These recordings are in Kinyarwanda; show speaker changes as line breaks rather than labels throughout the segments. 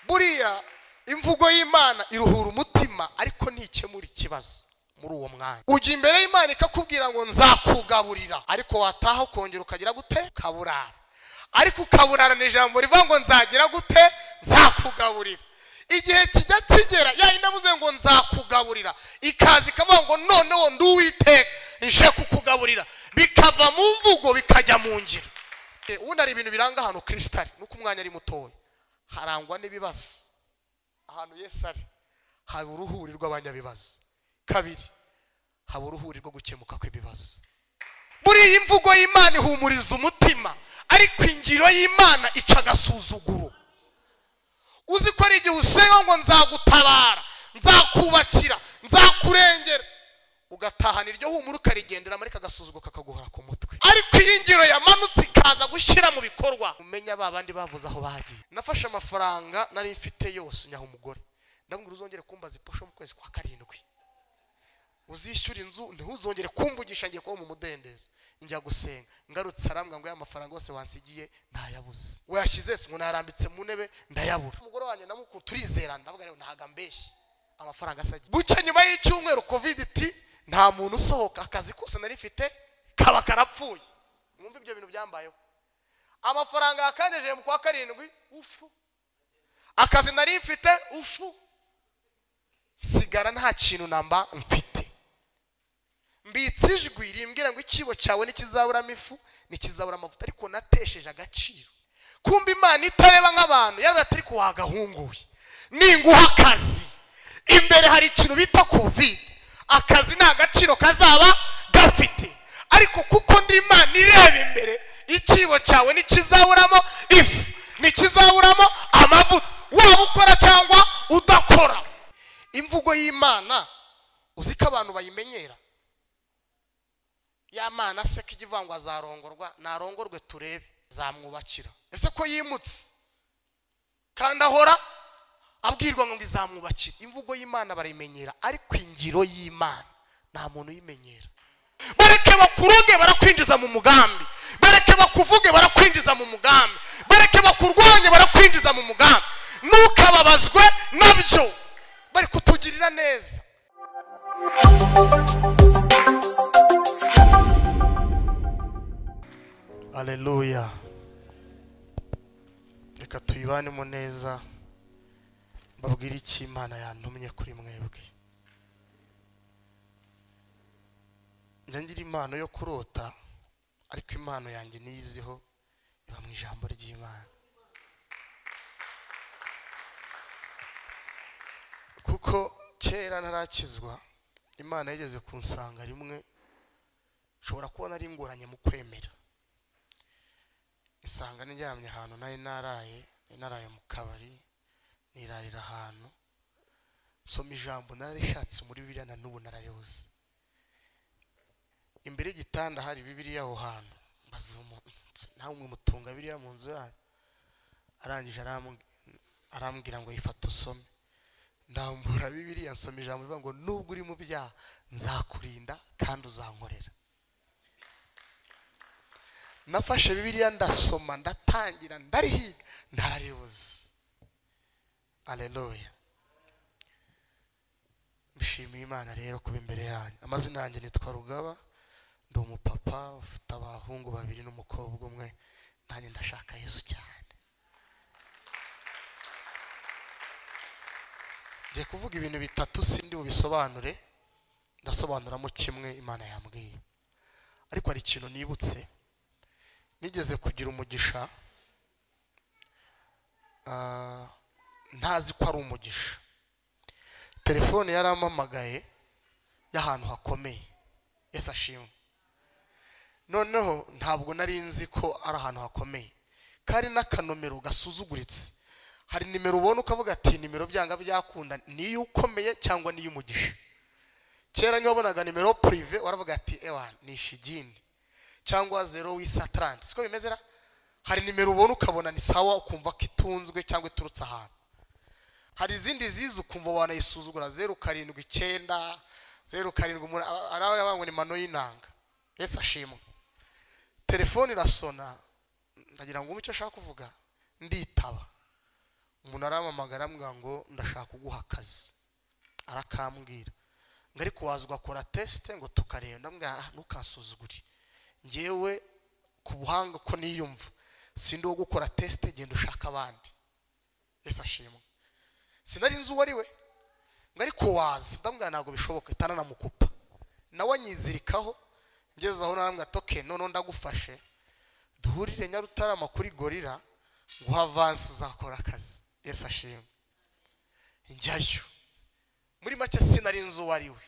buriya imvugo y'Imana iruhura umutima ariko ntikemura ikibazo muri uwo mwanya. Ujya imbere y'Imana ikakubwira ngo nzakugaburira, ariko wataha ukongera ukagira gute? Kaburara. Ariko ukaburara ni ijambo rivuga ngo nzagira gute? Nzakugaburira. Igihe kijya kigera ya inavuze ngo nzakugaburira, ikazi ikavuga ngo noneho ndi Uwiteka nje kukugaburira, bikava mu mvugo bikajya mu ngiro. Ubundi ari ibintu biranga ahantu Kristo ari, nuko umwanya ari mutoya, harangwa n'ibibazo. Ahantu Yesu ari haba uruhuri rw'abanyabibazo. Kabiri, haba uruhuri rwo gukemuka kw'ibibazo. Buri imvugo y'Imana ihumuriza umutima, ariko ingiro y'Imana ica agasuzuguro. Uzi ko ari igihe usenga ngo nzagutabara, nzakubakira, nzakurengera, ugatahana iryo humura ukarigendera muri kagasuzuguro kakaguhora ku mutwe. Ariko iyi ngiro yamanutse ikaza gushyira mu bikorwa, umenya babandi bavuze aho bagiye. Nafashe amafaranga nari mfite yose nyaho umugore, ndamubwira uzongere kumbaza iposho mu kwezi kwa 7, uzishyura inzu ntuzongere kumvugisha ngiye kuba mu mudendezo. Njya gusenga, ngarutse arambwa ngo ya mafaranga yose wansigiye ntayabuze. We yashyize se ngo narambitse mu ntebe ndayabura. Umugore wanjye namukuru turizerana, ndavuga rero ntaga mbeshye amafaranga asagiye. Bucye nyuma y'icyumweru covid iti nta muntu usohoka, akazi kose nari mfite kaba karapfuye. Mwumva ibyo bintu byambayeho. Amafaranga yakandeje mu kwa 7 ufu, akazi nari mfite ufu, sigara nta kintu namba mfite. Mbitse ijwi rimbwira ngo ikibo cyawe nikizabura mifu nikizabura amavuta, ariko natesheje agaciro. Kumba Imana itareba nk'abantu yaraga atari ko wagahunguye. Ninguha akazi imbere hari ikintu bita covid, akazi nta gaciro kazaba gafite, ariko kuko ndi Imana ireba imbere, ikibo cyawe nikizaburamo ifu nikizaburamo amavuta, waba ukora cyangwa udakora. Imvugo y'Imana uziko abantu bayimenyera. Ya Mana se kijivangwa azarongorwa, narongorwe turebe, zamwubakira. Ese ko yimutse kandi ahora abwirwa ngo izamwubakira. Imvugo y'Imana barayimenyera, ariko ingiro y'Imana nta muntu yimenyera. Bareke bakuroge barakwinjiza mu mugambi, bareke bakuvuge barakwinjiza mu mugambi, bareke bakurwanye barakwinjiza mu mugambi, nukababazwe nabyo bari kutugirira neza. Haleluya. Reka tuyibanemo neza, mbabwira iki Imana yantumye kuri mwebwe. Njye ngira impano yo kurota, ariko impano yanjye niyiziho iba mu ijambo ry'Imana. Kuko kera narakizwa, Imana yigeze kunsanga rimwe, ushobora kubona ari ingoranye mu kwemera. Isanga nijyamye ahantu nari naraye mu kabari, nirarira ahantu, soma ijambo nararishatse muri Bibiliya na n'ubu nararibuze. Imbere y'igitanda hari Bibiliya aho hantu, mbaza umuntu nawe umwe mutunga Bibiliya mu nzu yayo. Arangije arambwira ngo yifata usome. Ndambura Bibiliya nsoma ijambo rivuga ngo nubwo uri mu byaha nzakurinda kandi uzankorera. Nafashe Bibiliya ndasoma, ndatangira ndarihiga, ndararibuze. Haleluya. Mbishimiye Imana rero kuba imbere yanyu. Amazina yanjye nitwa Rugaba, ndi umupapa ufite abahungu 2 n'umukobwa umwe, nanjye ndashaka Yesu cyane. Ngiye kuvuga ibintu 3 sindi bubisobanure, ndasobanuramo kimwe Imana yambwiye. Ariko hari ikintu nibutse, nigeze kugira umugisha, ntazi ko ari umugisha. Telefone yarampamagaye y'ahantu hakomeye, Yesu ashimwe. Noneho ntabwo nari nzi ko ari ahantu hakomeye, kari n'akanomero gasuzuguritse. Hari nimero ubona ukavuga ati nimero byanga byakunda ni ukomeye cyangwa ni umugisha. Kera niyo wabonaga nimero privé waravuga ati ewa ni shigini cyangwa 0 wisa 30, siko bimezera. Hari nimero ubona ukabona ni sawa ukumva ko itunzwe cyangwa iturutse ahantu. Hari izindi zizu ukumva wanayisuzugura 079 078, araho yabangwe ni mano y'inanga. Yesu ashimwe. Telefone irasona, ndagira ngo umwe icyo ashaka kuvuga, nditaba. umuntu arampamagara ambwira ngo ndashaka kuguha akazi, arakambwira ngo ariko waza ugakora test ngo tukareba. ndambwira ntukansuzugure, ngewe ku buhanga ko niyumva sindi wo gukora test, genda ushaka abandi. Yesu ashimwe. Sinari nzi uwo ari we ngo ariko waza, ndambwira ntabwo bishoboka, itana namukupa nawe anyizirikaho. ngeze aho narambwira toke none ndagufashe duhurire Nyarutarama kuri Gorilla nguha avance uzakora akazi. Yesu ashimwe. njyayo muri make sinari nzi uwo ari we.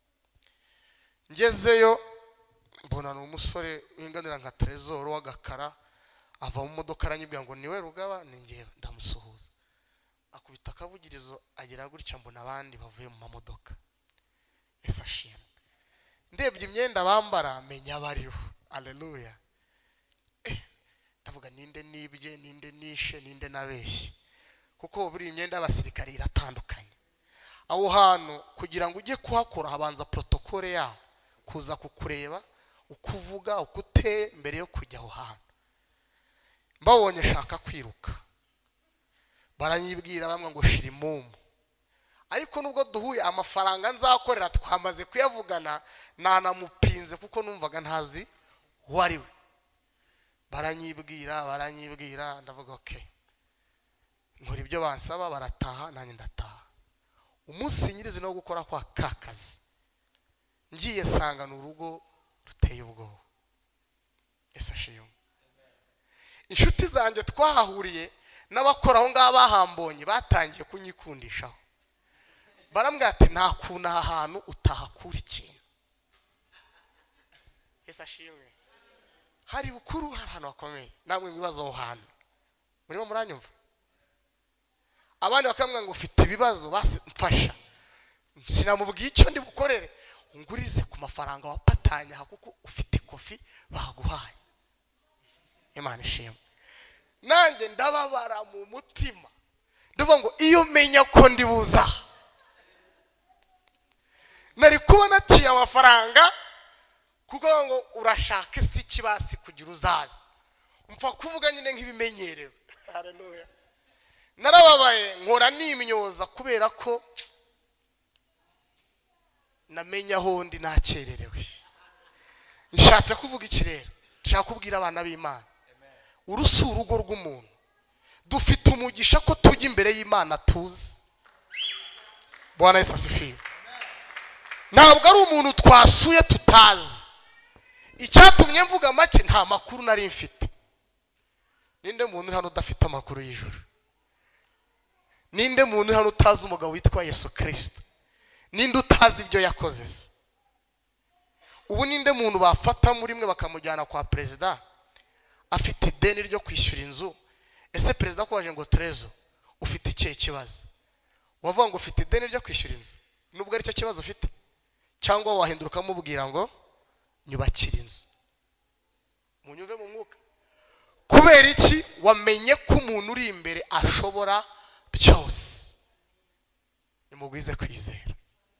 ngezeyo mbona n'umusore winganira nka Trezor w'agakara ava mu modoka aranyibwira ngo niwe Rugaba. ni ngewe. ndamusuhuza, akubita akavugirizo agira gutya, mbona abandi bavuye mu mamodoka. Yesu ashimwe. ndebye imyenda bambara menya bariho. Haleluya. ndavuga ninde nibye, ninde nishe, ninde nabeshye, kuko buri imyenda y'abasirikari iratandukanye. aho hantu kugira ngo ujye kuhakora habanza protokole yaho, kuza kukureba ukuvuga ukuteye mbere yo kujya aho hantu. mbabonye shaka kwiruka, baranyibwira bamwe ngo shira imumu, ariko nubwo duhuye amafaranga nzakorera twamaze kuyavugana, nanamupinze kuko numvaga ntazi uwo ari we. baranyibwira ndavuga okay, nkora ibyo bansaba, barataha nanjye ndataha. umunsi nyirizina wo gukora kwa kakazi ngiye sanga n'urugo ruteye ubwoba. Yesu ashimwe. inshuti zanjye twahahuriye n'abakora aho ngaho bahambonye batangiye kunyikundishaho, barambwira ati nta kuntu aha hantu utahakura ikintu. Yesu ashimwe. hari bukuru, hari ahantu hakomeye, namwe mwibazo aho hantu murimo muranyumva. abandi bakambwira ngo ufite ibibazo basi mfasha, sinamubwiye icyo ndi bukorere, ungurize ku mafaranga wapatanya kuko ufite kofi baguhaye. Imana ishimwe. nanjye ndababara mu mutima, ndavuga ngo iyo menya ko ndi buza nari kuba naciye amafaranga, kuko ngo urashaka isi kibasi kugira uzaza, mpfa kuvuga nyine nk'ibimenyerewe. Haleluya. narababaye nkora nimyoza kubera ko namenya aho ndi nakererewe. nshatse kuvuga iki rero? nshaka kubwira abana b'Imana, urusi urugo rw'umuntu, dufite umugisha ko tujya imbere y'Imana tuzi. Bwana Yesu asifiwe. ntabwo ari umuntu twasuye tutazi. icyatumye mvuga make, nta makuru nari mfite. ninde muntu hano udafite amakuru y'ijuru? ninde muntu hano utazi umugabo witwa Yesu Kristo? ninde utazi ibyo yakoze se? ubu ninde muntu bafata muri mwe bakamujyana kwa perezida afite ideni ryo kwishyura inzu? ese perezida kwaje ngo Trezor ufite ikihe kibazo? wavuga ngo ufite ideni ryo kwishyura inzu nubwo ari cyo kibazo ufite? cyangwa wahinduka umubwira ngo nyubakira inzu? munyuve mu mwuka. kubera iki? wamenye ko umuntu uri imbere ashobora byose. nimugwize kwizera.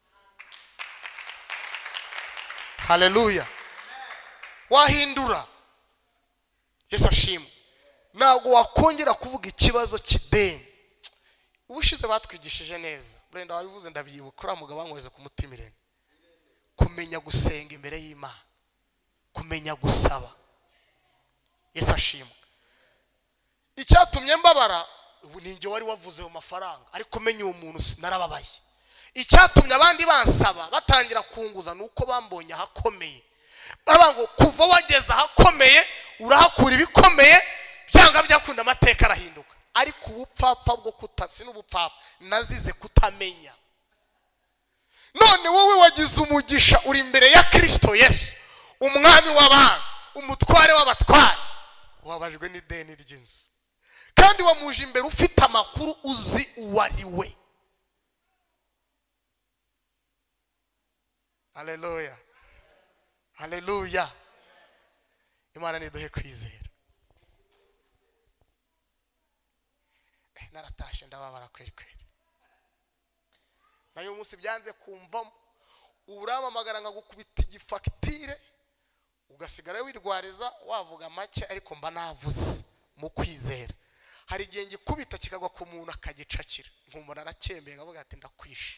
Haleluya. wahindura. Yesu ashimwe. ntabwo wakongera kuvuga ikibazo cy'ideni. ubushize batwigishije neza, Brenda wabivuze ndabyibuka, uriya mugabo wankoze ku mutima irene. kumenya gusenga imbere y'Imana, kumenya gusaba. Yesu ashimwe. icyatumye mbabara, ubu ninjye wari wavuze mu mafaranga, ariko menya uwo muntu narababaye. icyatumye abandi bansaba batangira kunguza nuko bambonye ahakomeye. baravuga ngo kuva wageze ahakomeye urahakura ibikomeye, byanga byakunda amateka arahinduka. ariko ubupfapfa bwo kutabsi n'ubupfapfa nazize kutamenya. none wowe wagize umugisha, uri imbere ya Kristo Yesu, umwami w'abami, umutware w'abatware, wabajwe n'ideni ry'inzu, kandi wamuje imbere ufite amakuru, uzi uwo ari we. Haleluya. Haleluya. Imana niduhe kwizera. Naratashe ndababara kweri kweri. nayo umunsi byanze kumvamo, uramamagara nkagukubita igifagitire ugasigara wirwariza wavuga make, ariko mba navuze mu kwizera. hari igihe ngikubita kikagwa ku muntu akagicakira nkumva arakembeye ngavuga ati ndakwishe.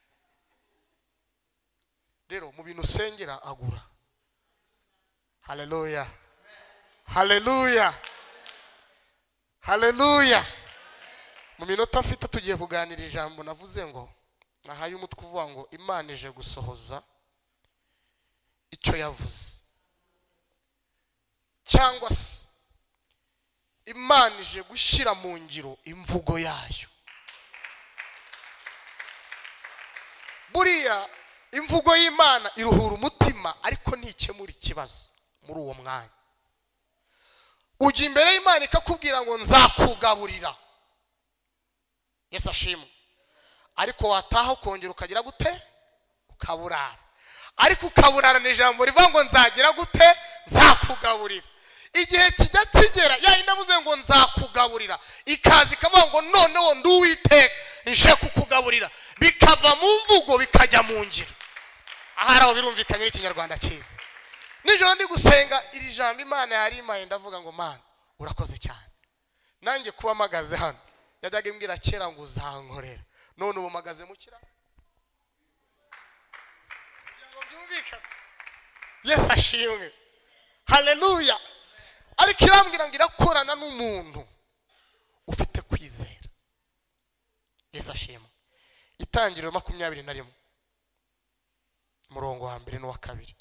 Rero mu bintu usengera agura. Haleluya, haleluya, haleluya. Mu minota mfite tugiye kuganira ijambo navuze ngo nahaye umutwe uvuga ngo Imana ije gusohoza icyo yavuze, cyangwa se Imana ije gushyira mu ngiro imvugo yayo. Buriya imvugo y'Imana iruhura umutima ariko ntikemura ikibazo muri uwo mwanya. Ujya imbere y'Imana ikakubwira ngo nzakugaburira, Yesu ashimwe, ariko wataha ukongera ukagira gute? Ukaburara. Ariko ukaburara ni ijambo rivuga ngo nzagira gute? Nzakugaburira. Igihe kijya kigera ya navuze ngo nzakugaburira ikazi ikavuga ngo noneho ndi Uwiteka nje kukugaburira, bikava mu mvugo bikajya mu ngiro. Aharaho birumvikanye n'ikinyarwanda cyiza. Nijoro ndi gusenga iri jambo Imana yari impaye ndavuga ngo Mana urakoze cyane. Nanjye kuba magaze hano yajyaga imbwira kera ngo uzankorera, none ubu magaze mu kira. Yesu ashimwe, haleluya. Ariko irambwira ngo irakorana n'umuntu ufite kwizera. Yesu ashimwe. Itangiriro 21 murongo wa 1 n'uwa 2.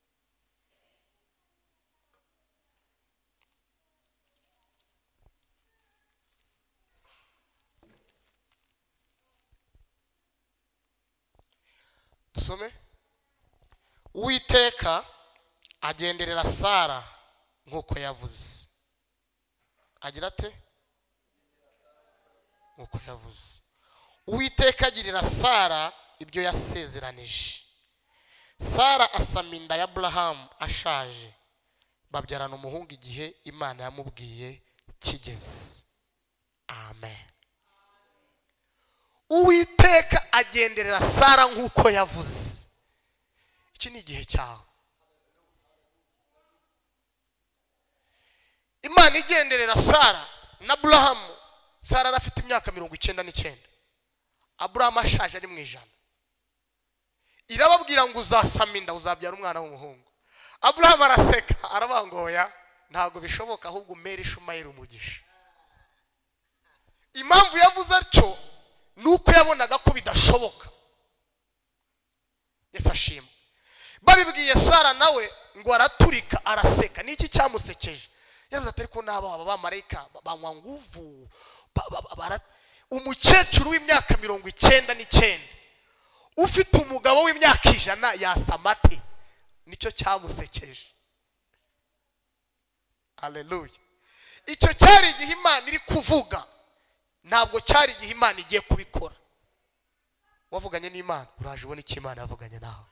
Dusome. Uwiteka agenderera Sara nkuko yavuze. Agira ate? Nkuko yavuze. Uwiteka agirira Sara ibyo yasezeranije. Sara asama inda ya Abraham ashaje, babyarana umuhungu igihe Imana yamubwiye kigeze. Amen. Uwiteka agenderera Sara nkuko yavuze. Iki ni igihe cyawe. Imana igenderera Sara na Abraham. Sara arafite imyaka 99. Abraham ashaje ari mu ijana. Irababwira ngo uzasama inda uzabyara umwana w'umuhungu. Abraham araseka arabangoya, ntago bishoboka ahubwo umere Ishumayeli umugisha. Impamvu yavuze atyo nuko yabonaga ko bidashoboka. Yesu ashimwe. Babibwiye Sara nawe ngo araturika araseka. Niki cyamusekeje? Yavuze ati ariko naba abamarayika banywa nguvu. Umukecuru w'imyaka 99 ufite umugabo w'imyaka 100 yasamate. Nicyo cyamusekeje. Haleluya. Icyo cyari igihe Imana iri kuvuga, ntabwo cyari igihe Imana igiye kubikora. Wavuganye n'Imana uraje ubona iki Imana yavuganye nawe.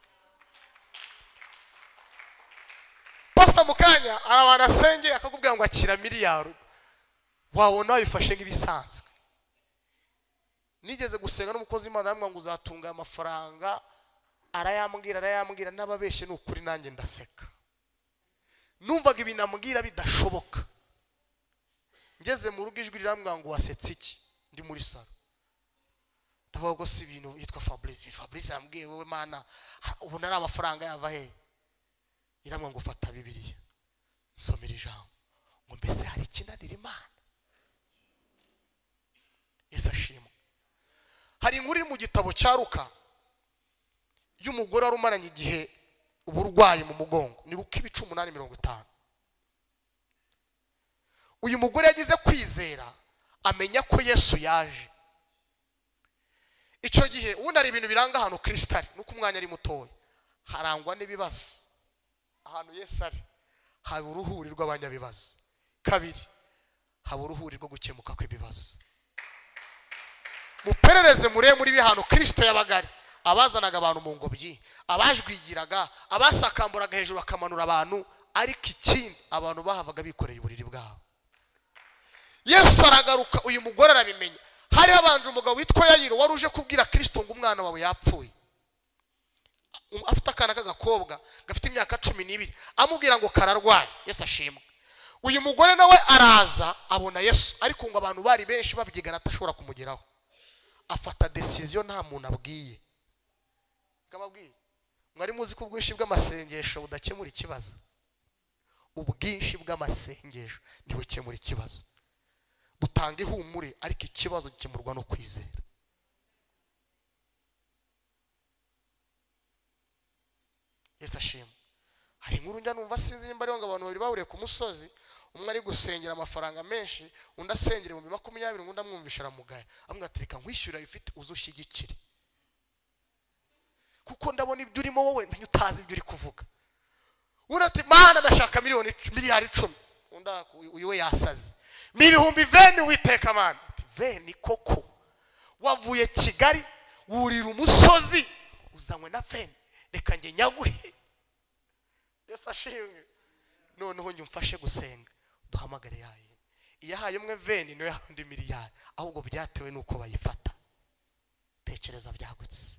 Pastor Mukanya arabana asenge akakubwira ngo akira miliyari, wabona bifashe nk'ibisanzwe. Nigeze gusenga n'umukozi Imana yamwe ngo uzatunga amafaranga, arayambwira n'ababeshe n'ukuri nanjye ndaseka. Numvaga ibintu amubwira bidashoboka. Ngeze mu rugo ijwi riramwanga ngo wasetse iki? Ndi muri salo. Ndavuga ngo si ibintu yitwa Fabrice yambwiye wowe Mana ubu nari amafaranga yava he? Iramwanga ngo fata Bibiliya nsomera ijambo ngo mbese hari ikinanira Imana. Yesu ashimwe. Hari inkuru mu gitabo cya Luka y'umugore warumaranye igihe uburwayi mu mugongo. Ni Luka 8:50. Uyu mugore yagize kwizera amenya ko Yesu yaje. Icyo gihe ubundi ari ibintu biranga hano Kristali nuko umwanya ari mutoya, harangwa n'ibibazo. Ahantu Yesu ari haba uruhuri rw'abanyabibazo. Kabiri haba uruhuri rwo gukemuka kw'ibibazo. Muperereze muri bihano Kristo yabagari, abazanaga abantu mu ngobyi, abajwigiraga, abasakamburaga hejuru bakamanura abantu, ariko ikindi abantu bahavaga bikoreye uburiri bwabo. Yesu aragaruka, uyu mugore arabimenya. Hari abanje umugabo witwa Yayiro wari uje kubwira Kristo ngo umwana wawe yapfuye. Afite akana k'agakobwa gafite imyaka 12, amubwira ngo kararwaye. Yesu ashimwe. uyu mugore nawe araza abona Yesu, ariko ngo abantu bari benshi babyigana atashobora kumugeraho, afata decision nta muntu abwiye. Kamabwiye mwari muzi ko ubwinshi bw'amasengesho budakemura ikibazo. Ubwinshi bw'amasengesho ntibukemura ikibazo, butanga ihumure, ariko ikibazo gikemurwa no kwizera. Yesu ashimwe. Hari inkuru njya numva sinzi nimba ari ngo abantu babiri bahuriye ku musozi, umwe ari gusengera amafaranga menshi, undi asengera 20,000, undi amwumvisha aramugaya, amwatereka nkwishyura ifite uzushyigikire, kuko ndabona ibyo urimo wowe ntanyu utazi ibyo uri kuvuga. Urati mana ndashaka miliyari 10, unda uyu we yasaze milihumbi 20 witeka mana. 20 koko wavuye Kigali wurira umusozi uzanywe na 20, reka nge nyaguhe. Yesu ashimwe. Noneho njye umfashe gusenga duhamagare yaye. Iyahaye umwe 20 no yahundi miliyari, ahubwo byatewe nuko bayifata. Tekereza byagutse.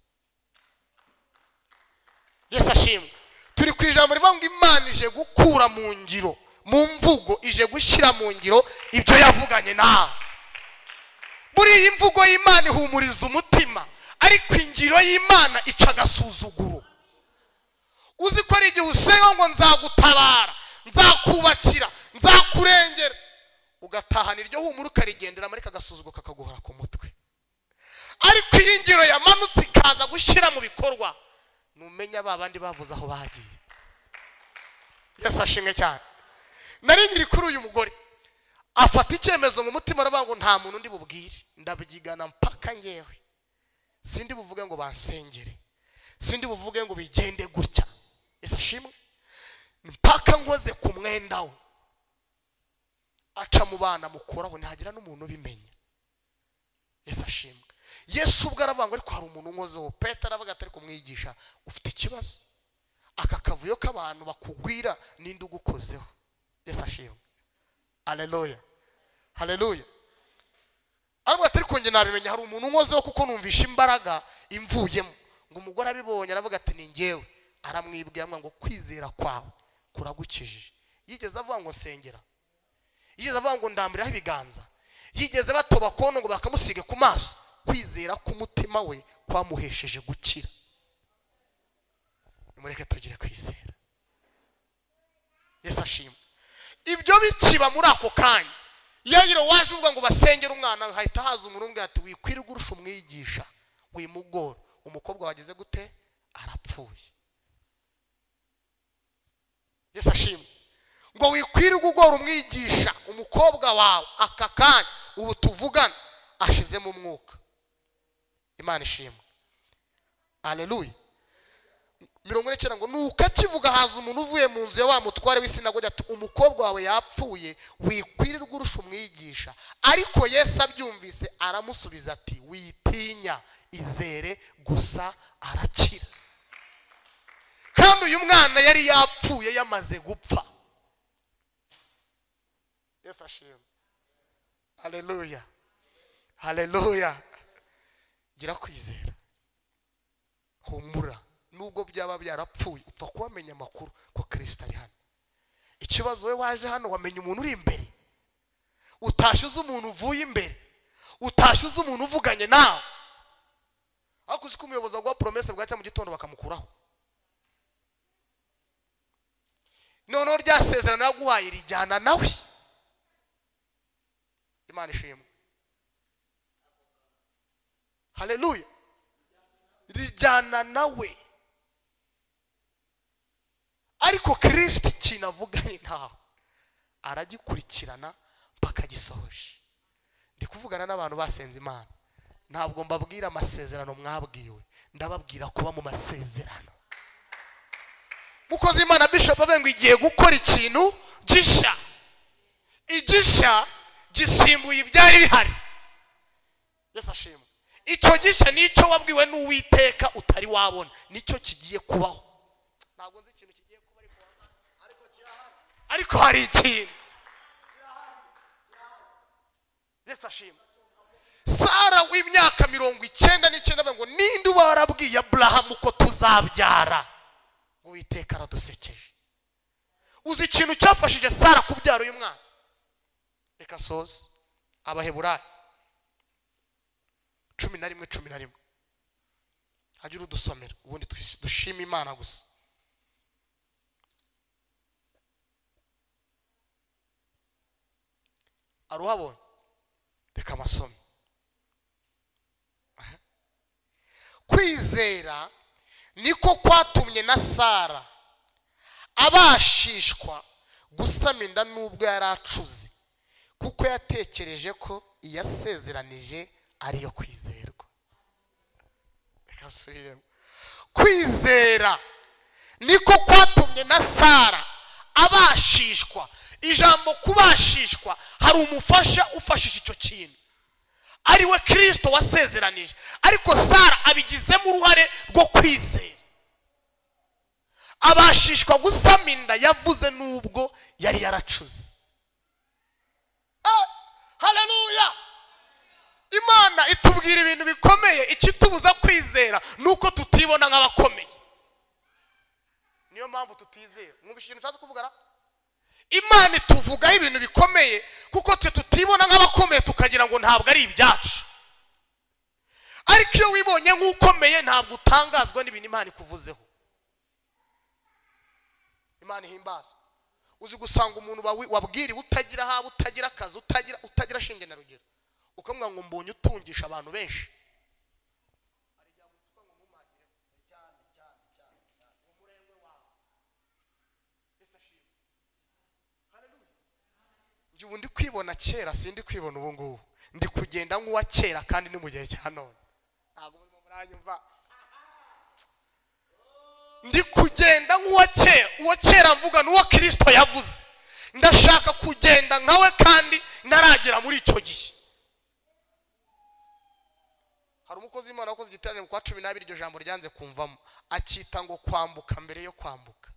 Yesu ashimwe. Turi ku ijambo rivuga ngo Imana ije gukura mu ngiro, mu mvugo ije gushyira mu ngiro ibyo yavuganye nawe. Buri iyi mvugo y'Imana ihumuriza umutima, ariko ingiro y'Imana ica agasuzuguro. Uzi ko ari igihe usenga ngo nzagutabara, nzakubakira, nzakurengera, ugatahana iryo humura ukarigendera muri kagasuzuguro kakaguhora ku mutwe. Ariko iyi ngiro yamanutse ikaza gushyira mu bikorwa, numenya babandi bavuze aho bagiye. Yesu ashimwe cyane. Nari ngiri kuri uyu mugore afata icyemezo mu mutima aravuga ngo nta muntu ndi bubwire, ndabyigana mpaka ngewe. Sindi buvuge ngo bansengere, sindi buvuge ngo bigende gutya. Yesu ashimwe. Mpaka nkoze ku mwenda we, aca mu bana mukoraho ntagira n'umuntu ubimenya. Yesu ashimwe. Yesu ubwo aravuga ngo ariko hari umuntu nkozeho. Petero aravuga atari kumwigisha, ufite ikibazo, aka kavuyo k'abantu bakugwira ninde ugukozeho. Yesu ashimwe. Haleluya, haleluya. Aravuga atari ko nge nabimenya hari umuntu nkozeho kuko numvisha imbaraga imvuyemo. Ngo umugore abibonye aravuga ati ni ngewe. Aramwibwira ngo kwizera kwawe kuragukijije. Yigeze avuga ngo nsengera, yigeze avuga ngo ndambiraho ibiganza, yigeze batoba kono ngo bakamusige ku maso. Kwizera k'umutima we kwamuhesheje gukira. Nimureke tugire kwizera. Yesu ashimwe. Ibyo bikiba muri ako kanya, yayiro waje uvuga ngo basengera umwana, hahita haza umuntu ati wikwirirwa urusha umwigisha wimugora, umukobwa wagize gute arapfuye. Yesu ashimwe. Ngo wikwirirwa ugora umwigisha umukobwa wawe, aka kanya ubu tuvugana ashizemo umwuka. Imana ishimwe. Haleluya. 19 ngo nuko akivuga haza umuntu uvuye mu nzu ya wa mutware w'isinagogi ati umukobwa wawe yapfuye, wikwirirwa urusha umwigisha. Ariko Yesu abyumvise aramusubiza ati witinya, izere gusa arakira. Kandi uyu mwana yari yapfuye yamaze gupfa. Yesu ashimwe. Haleluya, haleluya. Gira kwizera, humura, nubwo byaba byarapfuye upfa kubamenya amakuru ko Kristo ari hano. Ikibazo we waje hano wamenya umuntu uri imbere, utashyuza umuntu uvuye imbere, utashyuza umuntu uvuganye nawe. Ariko uzi ko umuyobozi agwa promesse bwacya mu gitondo bakamukuraho. Noneho ryasezerano yaguhaye rijyana nawe. Imana ishimwe. Haleluya. Rijyana nawe. Ariko Kristo kinavuganye nawe aragikurikirana mpaka gisohoje. Ndi kuvugana n'abantu basenze Imana, ntabwo mbabwira amasezerano mwabwiwe, ndababwira kuba mu masezerano. Mukozi Imana Bishop avuga ngo igiye gukora ikintu gisha. Igisha gisimbuye ibyari bihari. Yesu ashimwe. Icyo gisha nicyo wabwiwe n'Uwiteka utari wabona, nicyo kigiye kubaho. Ntabwo nzi ikintu kigiye kuba ariko hari ikintu. Yesu ashimwe. Sara w'imyaka 99 avuga ngo ninde warabwiye Abraham ko tuzabyara? Uwiteka aradusekeje. uzi ikintu cyafashije Sara kubyara uyu mwana? Reka soze Abaheburayo 11:11 hagira udusomera ubundi dushima Imana gusa. Aruhabonye? Reka amasomo. Kwizera niko kwatumye na Sara abashishwa gusama inda nubwo yaracuze, kuko yatekereje ko iyasezeranije ariyo kwizerwa. Reka subiremo. Kwizera niko kwatumye na Sara abashishwa. Ijambo kubashishwa hari umufasha ufashije icyo kintu, ari we Kristo wasezeranije, ariko Sara abigizemo uruhare rwo kwizera. Abashishwa gusama inda yavuze nubwo yari yaracuze. Haleluya! Imana itubwira ibintu bikomeye, ikitubuza kwizera nuko tutibona nk'abakomeye. Niyo mpamvu tutizera. Mwumvise ikintu cyaje kuvugana? Imana ituvugaho ibintu bikomeye kuko twe tutibona nk'abakomeye, tukagira ngo ntabwo ari ibyacu. Ariko iyo wibonye nk'ukomeye ntabwo utangazwa n'ibintu Imana ikuvuzeho. Imana ihimbaza. Uzi gusanga umuntu wabwiriwe utagira haba, utagira akazi, utagira shinge na rugero, ukamubwira ngo mbonye utungisha abantu benshi. Njye ndi kwibona kera, sindi kwibona ubu ngubu. Ndi kugenda nk'uwa kera kandi ni mu gihe cya none. Ntabwo muri muranyumva. Ndi kugenda nk'uwa kera, uwo kera mvuga n'uwo Kristo yavuze. Ndashaka kugenda nkawe kandi naragera muri icyo gihe. Hari umukozi w'Imana wakoze igiterane kwa 12 iryo jambo ryanze kumvamo, akita ngo kwambuka mbere yo kwambuka.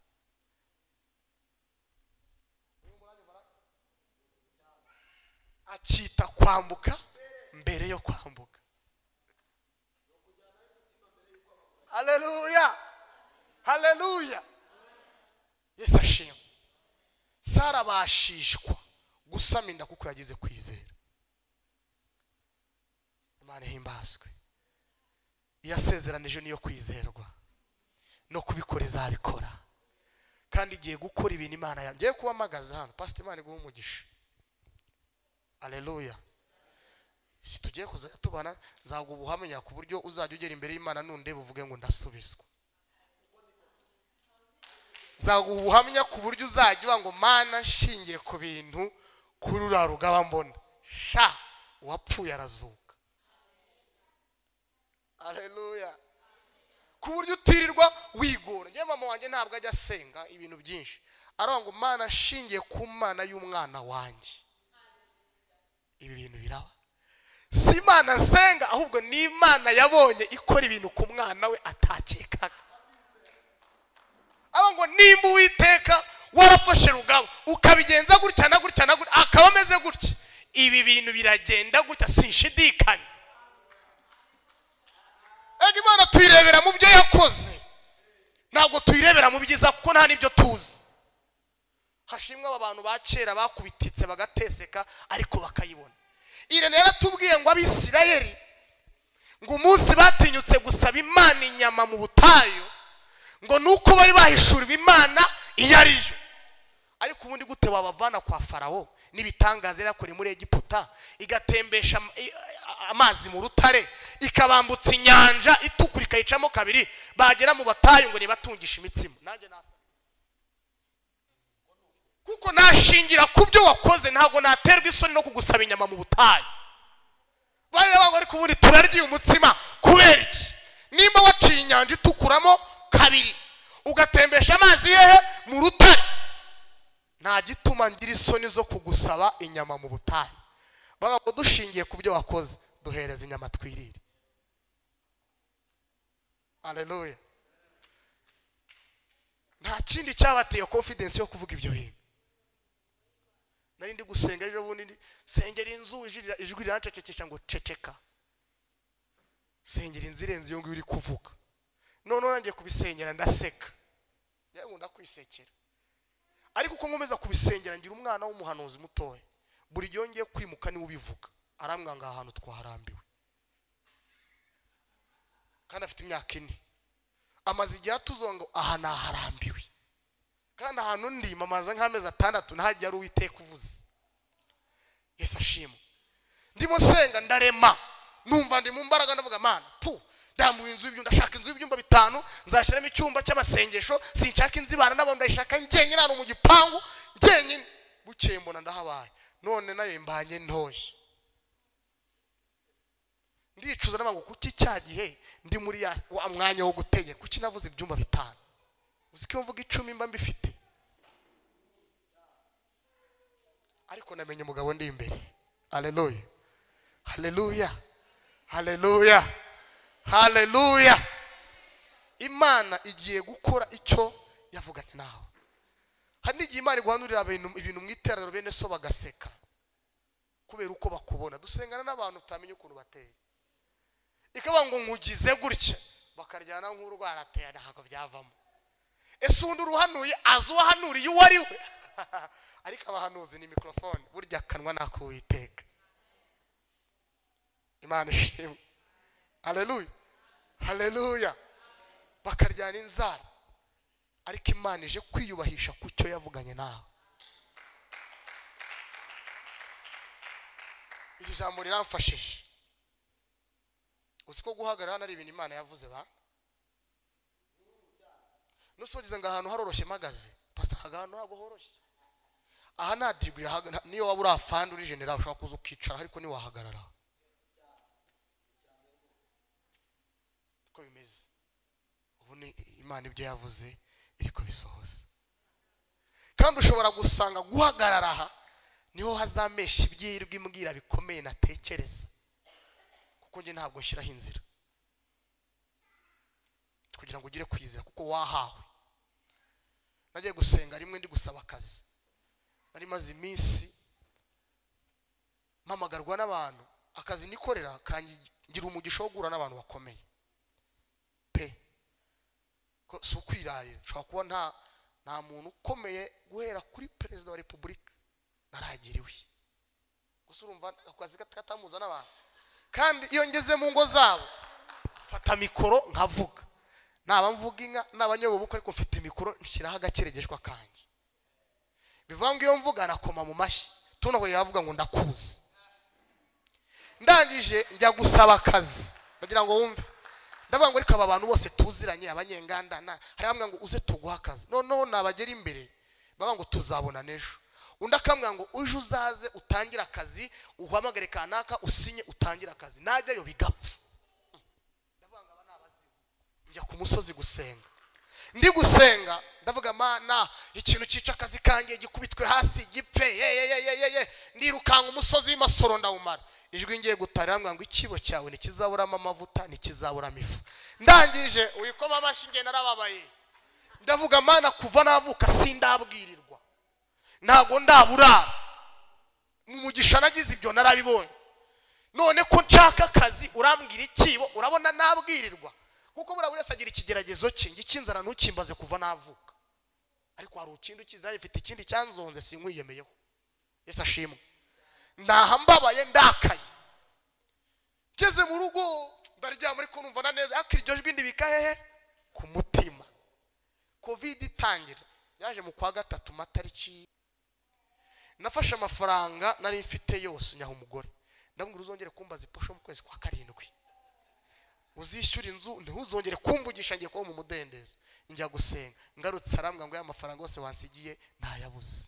Akita kwambuka mbere yo kwambuka. Haleluya! Haleluya! Yesu ashimwe. Sara bashishwa gusama inda kuko yagize kwizera. Imana ihimbazwe. Yasezeranije niyo kwizerwa, no kubikora izabikora, kandi igiye gukora ibintu Imana yangiye kubamagaza hano. Pastor Imana iguhe umugisha. Haleluya! Si tugiye kuzajya tubana, nzaguha ubuhamya ku buryo uzajya ugera imbere y'Imana nundeba uvuge ngo ndasubizwa. Nzaguha ubuhamya ku buryo uzajya uvuga ngo Mana nshingiye ku bintu kuri uriya rugaba mbona, sha uwapfuye arazuka. Haleluya! Ku buryo utirirwa wigora. Njye mama wanjye ntabwo ajya asenga ibintu byinshi, aravuga ngo Mana nshingiye ku Mana y'umwana wanjye ibi bintu biraba. Si Imana nsenga, ahubwo ni Imana yabonye ikora ibintu ku mwana we atakekaga. Aba ngo nimba Uwiteka warafashe rugabo ukabigenza gutya na gutya na gutya, akaba ameze gutya, ibi bintu biragenda gutya, sinshidikanya. Imana tuyirebera mu byo yakoze, ntabwo tuyirebera mu byiza kuko nta nibyo tuzi. Hashimwe aba bantu ba kera bakubititse bagateseka ariko bakayibona. Irene yaratubwiye ngo Abisirayeli ngo umunsi batinyutse gusaba Imana inyama mu butayu, ngo nuko bari bahishuriwe Imana iyo ariyo. Ariko ubundi gute wabavana kwa Farawo n'ibitangaza yakore muri Egiputa, igatembesha amazi mu rutare, ikabambutsa inyanja itukura ikayicamo kabiri, bagera mu batayu ngo nibatungisha imitsima. Nanjye nasa kuko nashingira ku byo wakoze, ntabwo naterwa isoni no kugusaba inyama mu butayu. Bari bago ariko ubundi turarya umutsima kubera iki? Nimba waciye inyanja itukuramo kabiri ugatembesha amazi yehe mu rutare, nta gituma ngira isoni zo kugusaba inyama mu butayu. Baba ngo dushingiye ku byo wakoze, duhereza inyama twirire. Haleluya! Nta kindi cyabateye confidence yo kuvuga ibyo bintu. Nari ndi gusenga ejo bundi, sengera inzu ijwi rirancecekesha ngo ceceka. Sengera inzu irenze iyo ngo uri kuvuga. None nanjye kubisengera ndaseka. Yewe ndakwisekera. ariko uko nkomeza kubisengera ngira umwana w'umuhanuzi mutoya buri gihe ngiye kwimuka ni ubivuga aramwanga ahantu twaharambiwe kandi afite imyaka 4 amaze igihe atuzonga aha naharambiwe kandi ahantu ndi mamaza nk'amezi 6 ntagiye ari Uwiteka uvuze. Yesu ashimwe. Ndimo senga ndarema numva ndi mu mbaraga ndavuga Mana ndambuye inzu y'ibyumba ndashaka inzu y'ibyumba 5 nzashyiramo icyumba cy'amasengesho sinshaka inzibana nabo ndashaka njyenyine hano mu gipangu njyenyine bukeye mbona ndahabaye none nayo mbanye ntoye ndicuza nabango kuki cyagihe ndi muri ya mwanya wo gutege kuki navuze ibyumba 5 uziko mvuga 10 mba mbifite ariko namenye umugabo ndi imbere. Haleluya haleluya haleluya haleluya. Imana igiye gukora icyo yavuganye nawe. Hari igihe Imana iguhanurira ibintu mu iterano bene so bagaseka kubera uko bakubona. Dusengana n'abantu utamenye ukuntu bateye ikaba ngo nkugize gutya bakaryana nk'urwara ateye ntago byavamo. Ese undi uruhanuye azuhanuriye uwari we ariko abahanuzi ni microphone burya kanwa nako Uwiteka. Imana ishimwe. Haleluya haleluya. Bakaryana inzara ariko Imana ije kwiyubahisha kucyo yavuganye nawe. Iri jambo riramfashije. Usiko guhagarara nari ibintu Imana yavuze ba nusogize ngahantu haroroshye magaze pastor hagano ntabwo horoshye aha nadigwe niyo waba urafanda uri general ushaka kuza ukicara ariko ni wahagarara ko bimeze ubu ni Imana ibyo yavuze iriko bisohoza kandi ushobora gusanga guhagarara aha niho hazamesha ibyirwa imbwira bikomeye natekereza kuko nje ntabwo nshiraho inzira kugira ngo ugire kwizera kuko wahawe. Nagiye gusenga rimwe ndi gusaba akazi nari maze iminsi mpamagarwa n'abantu akazi nikorera kangira umugisha wo guhura n'abantu bakomeye pe ko so kwirarira ushobora kuba nta muntu ukomeye guhera kuri perezida wa repubulika naragiriwe gusa urumva akazi katamuza n'abantu kandi iyo ngeze mu ngo zabo fata mikoro nkavuga naba mvuga inka n'abanyobobuko ariko mfite mikoro nshyiraho agakeregeshwa kanjye bivanga iyo mvuga nakoma mu mashyi tunaho yavuga ngo ndakuzi ndangije njya gusaba akazi bagira ngo wumve ndavuga ngo ariko aba bantu bose tuziranye abanyenganda hari bamwe ngo uze tuguha akazi noneho nabagera imbere bavuga ngo tuzabona nejo undi akamwe ngo uje uzaze utangira akazi uhamagare kanaka usinye utangira akazi najyayo bigapfa. Ndavuga ngo aba nabazimu njya ku musozi gusenga ndi gusenga ndavuga Mana ikintu cica akazi kange gikubitwe hasi gipfe ndirukanka umusozi w'Imasoro ndawumara ijwi ngiye gutarira ngo ikibo cyawe nikizaburamo amavuta nikizaburamo ifu ndangije uyikoma amashinge narababaye ndavuga Mana kuva navuka sindabwirirwa ntago ndabura mu mugisha nagize ibyo narabibonye none ko nshaka akazi urambwira ikibo urabona nabwirirwa kuko bura wese agira ikigeragezo cye ngikinzara ntukimbaze kuva navuka ariko hari ukindi ukizi naye mfite ikindi cyanzonze sinkwiyemeyeho. Yesu ashimwe. Ndahambabaye ndakaye ngeze mu rugo ndaryama ariko numva na neza akiryo jwi ndibika hehe ku mutima. Covid itangira yaje mu kwa 3 matariki nafashe amafaranga nari mfite yose nyaho umugore ndamubwira uzongere kumbaza iposho mu kwezi kwa 7 uzishyura inzu ntuzongere kumvugisha ngiye kuba mu mudendezo njya gusenga ngarutse arambwa ngo ya mafaranga yose wansigiye ntayabuze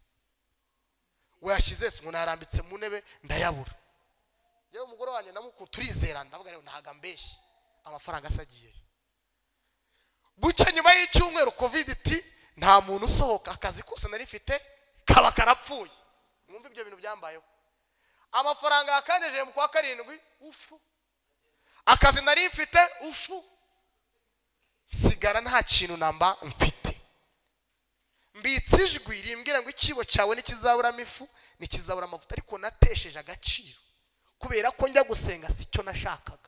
we yashyize se umuntu yarambitse mu ntebe ndayabura yewe umugore wanjye namukuru turizerana ndavuga rero ntaga mbeshye amafaranga asagiye bucye nyuma y'icyumweru covid iti nta muntu usohoka akazi kose nari mfite kaba karapfuye mwumva ibyo bintu byambayeho amafaranga yakanjeje mu kwa 7 ufu akazi nari mfite ufu sigara nta kintu namba mfite mbitse ijwi rimbwira ngo ikibo cyawe nikizabura mifu nikizabura amavuta ariko natesheje agaciro kubera ko njya gusenga sicyo nashakaga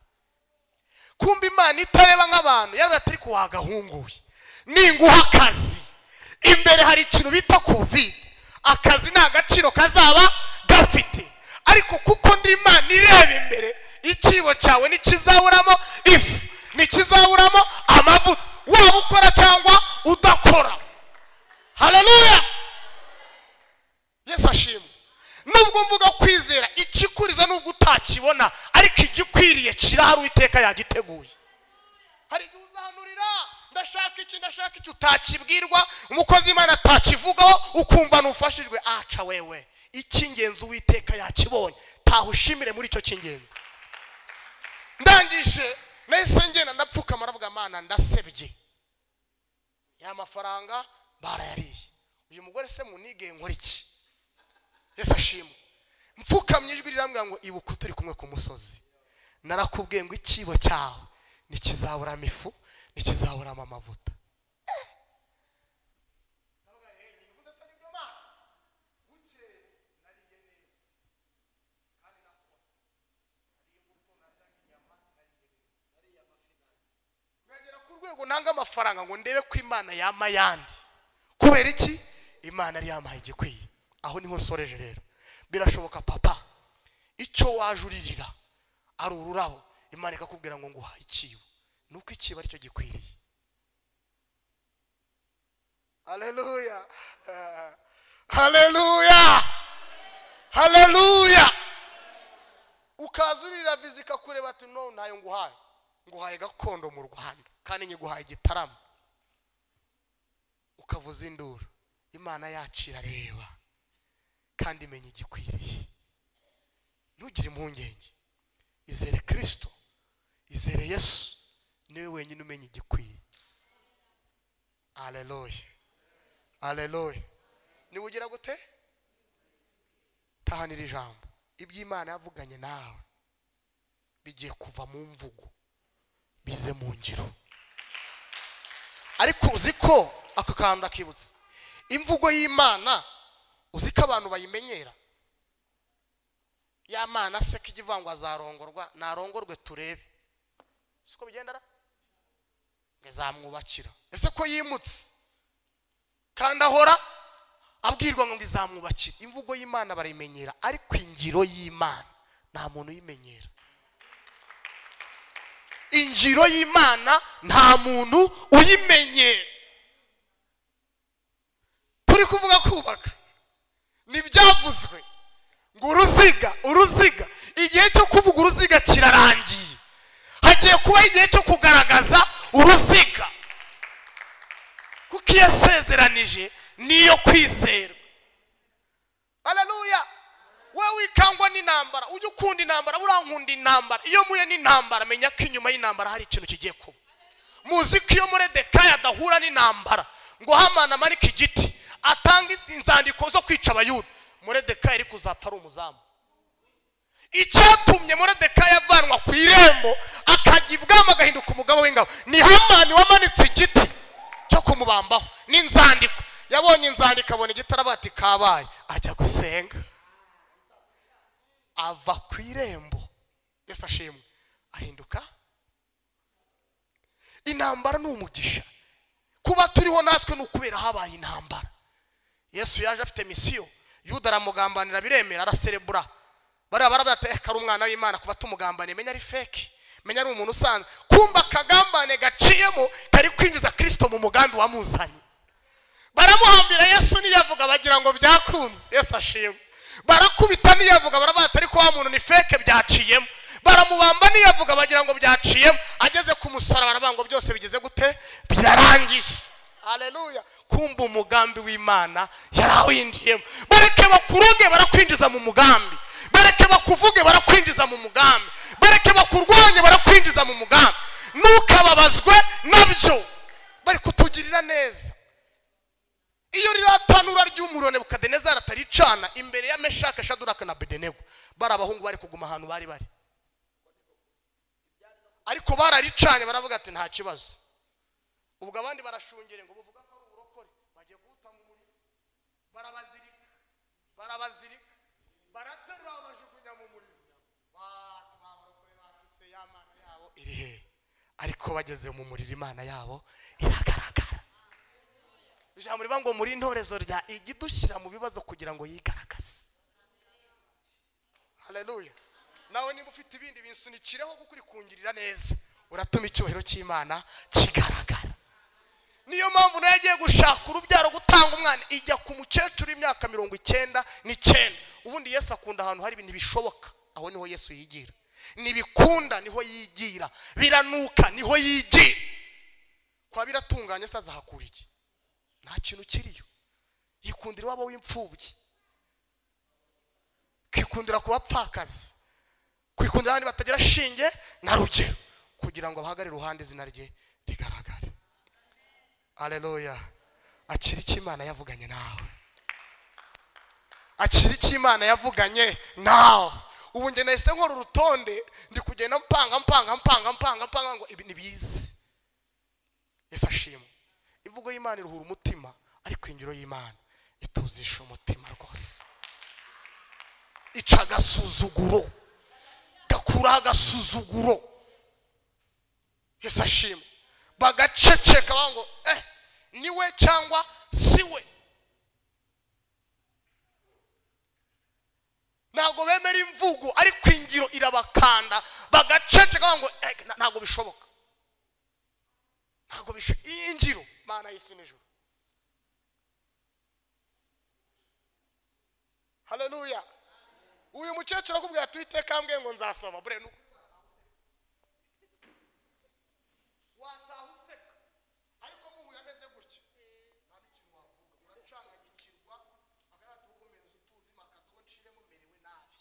kumba Imana itareba nk'abantu yaraga atari kuwagahunguye ninguha akazi imbere hari ikintu bita covid. Akazi nta gaciro kazaba gafite, ariko kuko ndi Imana ireba imbere, ikibo cyawe nikizaburamo ifu, nikizaburamo amavuta, waba ukora cyangwa udakora. Haleluya, Yesu ashimwe. Nubwo mvuga kwizera, ikikuriza nubwo utakibona, ariko igikwiriye kirahari, Uwiteka yagiteguye. Hari igihe uzahanurira ndashaka iki utakibwirwa, umukozi Imana atakivugaho, ukumva nufashijwe. Aca wewe, icy'ingenzi Uwiteka yakibonye, taho ushimire muri icyo cy'ingenzi. Ndangije nahise ngenda ndapfukama aravuga, Mana ndasebye, ya mafaranga barayariye, uyu mugore se munige nkora iki? Yesu ashimwe. Mfukamye ijwi rirambwira ngo ibuka turi kumwe ku musozi, narakubwiye ngo ikibo cyawe nikizaburamo ifu, nikizaburamo amavuta. Ngagera ku rwego nanga amafaranga ngo ndebe ko Imana yama yandi. Kubera iki? Imana ari yamaye igikwiye. Aho niho nsoreje rero. Birashoboka papa, icyo wajuririra ari ururabo, Imana ikakubwira ngo nguha ikibo, nuko ikibo aricyo gikwiriye. Haleluya, haleluya, haleluya. Ukazurira vizika kureba ati no ntayo nguhaye, nguhaye gakondo mu Rwanda kandi nyiguhaye Gitarama, ukavuza induru. Imana yacira reba kandi imenya igikwiriye. Ntugire impungenge, izere Kristo, izere Yesu, niwe wenyine umenya igikwiye. Haleluya, haleluya. Ni ugira gute? Tahanira ijambo, iby'Imana yavuganye nawe bigiye kuva mu mvugo bize mu ngiro. Ariko uziko aka kantu akibutsa, imvugo y'Imana uziko abantu bayimenyera. Ya Mana se kijivangwa azarongorwa, narongorwe turebe. Siko bigendera? Ngezamwubakira. Ese ko yimutse kandi ahora abwirwa ngo izamwubakira. Imvugo y'Imana barayimenyera, ariko ingiro y'Imana nta muntu uyimenyera. Ingiro y'Imana nta muntu uyimenyera. Turi kuvuga kubaka, nibyavuzwe ngo uruziga, igihe cyo kuvuga uruziga kirarangiye, hagiye kuba igihe cyo kugaragaza uruziga, kuko yasezeranije niyo kwizerwa. Haleluya. Wewe wikangwa n'intambara, ujye ukunda intambara, burankunda intambara. Iyo muye n'intambara, menya ko inyuma y'intambara hari ikintu kigiye kuba. Muzi ko iyo Moridekayi adahura n'intambara ngo Hamani amanike igiti atanga inzandiko zo kwica Abayuda, Moridekayi ari kuzapfa ari umuzamu. Icyatumye Moridekayi avanwa ku irembo akajya ibwami agahinduka umugabo w'ingabo, ni Hamani wamanitse igiti cyo kumubambaho n'inzandiko. Yabonye inzandiko abona igitarabati kabaye, ajya gusenga, ava ku irembo. Yesu ashimwe, ahinduka. Intambara ni umugisha. Kuba turiho natwe ni ukubera habaye intambara. Yesu yaje afite misiyo, Yuda aramugambanira biremera, araserebura. Barabateka ari umwana w'Imana, kuva tumugambane menya ari fake, menya ari umuntu usanzwe. Kumba kagambane gaciyemo kari kwinjiza Kristo mu mugambi wamuzanye. Baramuhambira Yesu niyavuga bagira ngo byakunze. Yesu ashimwe. Barakubita niyavuga barabata ariko wa muntu ni fake byaciyemo. Baramubamba niyavuga bagira ngo byaciyemo, ageze ku musaraba barabango byose bigeze gute? Birarangiye. Haleluya. Kumba umugambi w'Imana yarawindiyemo. Bareke bakuroge barakwinjiza mu mugambi, bareke bakuvuge barakwinjiza mu mugambi, bareke bakurwanye barakwinjiza mu mugambi. Nukababazwe nabyo, bari kutugirira neza. Iyo riratanura ry'umuriro Nebukadinezari ataricana imbere ya Meshaki, Shaduraka na Abedenego, barabahungu bari kuguma ahantu bari, ariko bararicanye baravuga ati nta kibazo. Ubwo abandi barashungere ngo buvuga ko urokore, bagiye guta mu muriro, barabazirika baraterura bajugunya mu muriro. Barokore bafise ya Mana yabo irihe, ariko bageze mu muriro Imana yabo iragaragara. ijambo rivuga ngo muri intorezo rya igidushyira mu bibazo kugira ngo yigaragaze. Haleluya. Nawe niba ufite ibindi binsunikireho kuko uri kungirira neza, uratuma icyubahiro cy'Imana kigaragara. Niyo mpamvu nayo yagiye gushaka urubyaro gutanga umwana, ijya ku mukecuru imyaka 99. Ubundi Yesu akunda ahantu hari ibintu bishoboka, aho niho Yesu yigira. Nibikunda niho yigira, biranuka niho yigira. Kwa biratunganye saza hakura iki? Nta kintu kiriyo. Yikundira wabo w'imfubyi, kwikundira kubapfakazi, kwikundira abandi batagira shinge na rugero, kugira ngo abahagarire uruhande izina rye rigaragare. Haleluya. Akiri icyo Imana yavuganye nawe, akiri icyo Imana yavuganye nawe. Ubu nge nahise nkora urutonde, ndi kugenda mpanga ngo ibi nibizi. Yesu ashimwe. Imvugo y'Imana iruhura umutima, ariko ingiro y'Imana ituzisha umutima rwose. Ica agasuzuguro, gakura agasuzuguro. Yesu ashimwe. Bagaceceka bango niwe cyangwa siwe. Ntago bemera imvugo, ariko ingiro irabakanda. Bagaceceka bango ntago bishoboka. Ntago bishoboka. Ingiro Mana y'isi n'ijuru. Haleluya. Uyu mukecuru akubwira ati Uwiteka ambwiye ngo nzasoma bure nuko watahuseka, ariko muhuye ameze gutya nta n'ikintu wavuga, uracanganyikirwa agahita ugumereza utuzi makadobo ncire mumerewe nabi.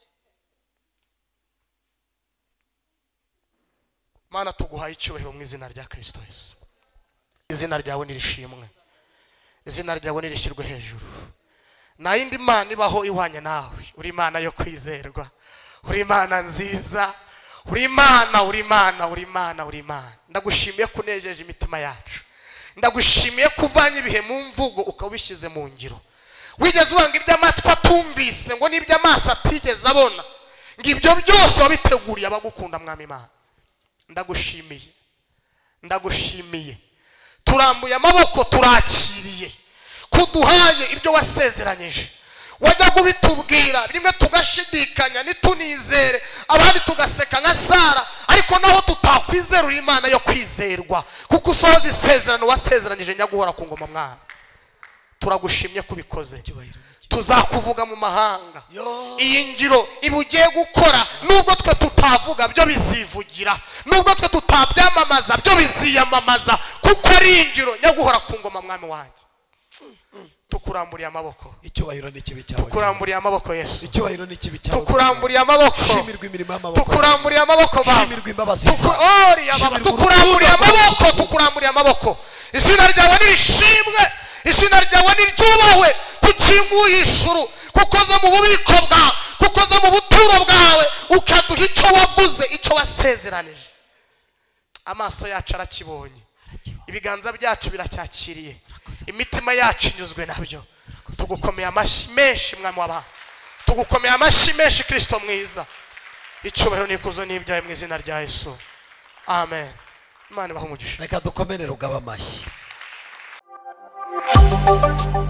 Mana tuguhaye icyubahiro mu izina rya Kristo Yesu. Izina ryawe nirishimwe, izina ryawe nirishyirwe hejuru. Nta yindi Mana ibaho ihwanye nawe. Uri Imana yo kwizerwa, uri Imana nziza, uri Imana. Ndagushimiye kunejeje imitima yacu, ndagushimiye kuvanye ibihe mu mvugo ukabishyize mu ngiro. Wigeze ubanga iby'amatwi atumvise ngo n'iby'amaso atigeze abona, ngo ibyo byose wabiteguriye abagukunda Mwami Imana. Ndagushimiye. Turambuye amaboko, turakiriye kuduhaye ibyo wasezeranyije. Wajya kubitubwira rimwe tugashidikanya nitunizere, abandi tugaseka nka Sara, ariko naho tutakwizera uri Imana yo kwizerwa, kuko usohoza isezerano wasezeranyije nyaguhora ku ngoma Mwana. Turagushimye kubikoze, tuzakuvuga mu mahanga. Iyi ngiro ibugiye gukora, nubwo twe tutavuga byo bizivugira, nubwo twe tutabyamamaza byo biziyamamaza, kuko ari ingiro nyaguhora ku ngoma Mwami wanjye. Tukuramburiye amaboko.
Icyubahiro n'ikibi cyawe.
Tukuramburiye amaboko Yesu.
Icyubahiro n'ikibi cyawe.
Tukuramburiye amaboko.
Shimirwa imirimo y'amaboko.
Tukuramburiye amaboko Baba.
Shimirwa imbabazi.
Tukuramburiye amaboko. Izina ryawe nirishimwe, izina ryawe niryubahwe. Kukinguye ijuru, kukoze mu bubiko bwawe, kukoze mu buturo bwawe, ukaduha icyo wavuze, icyo wasezeranije. Amaso yacu arakibonye, ibiganza byacu biracyakiriye, imitima yacu inyuzwe nabyo. Tugukomeye amashyi menshi Mwami w'abantu, tugukomeye amashyi menshi Kristo mwiza. Icyubahiro n'ikuzo n'ibyawe mu izina rya Yesu, amen. Imana ibahe umugisha.
Reka dukomerere ugaba amashyi.